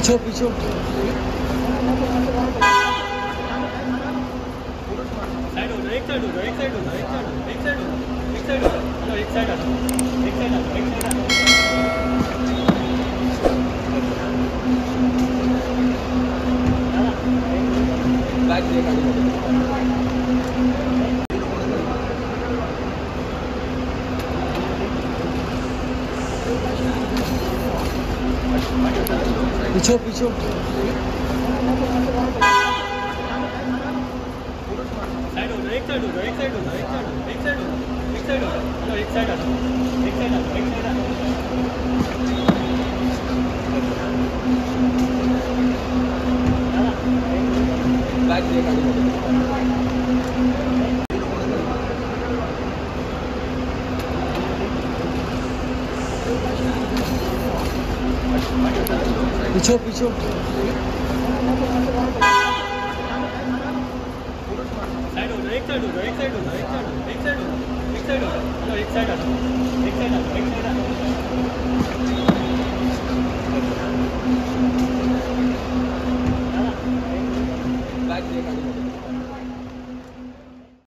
पीछो पीछो side हो जाओ, एक साइड हो जाओ, एक साइड हो जाओ, एक साइड हो जाओ, एक साइड हो जाओ, एक साइड हो जाओ, एक साइड आ जाओ, एक साइड आ जाओ, एक साइड आ जाओ। बैक ले गाड़ी पीछो पीछो साइड हो जाओ, एक साइड हो जाओ, एक साइड हो जाओ, एक साइड हो जाओ, एक साइड हो जाओ, एक साइड आ जाओ, एक साइड आ जाओ, एक साइड आ जाओ। बैक ले गाड़ी पीछो पीछो साइड हो जाओ, एक साइड हो जाओ, एक साइड हो जाओ, एक साइड हो जाओ, एक साइड हो जाओ, एक साइड हो जाओ, एक साइड आ जाओ, एक साइड आ जाओ, एक साइड आ जाओ।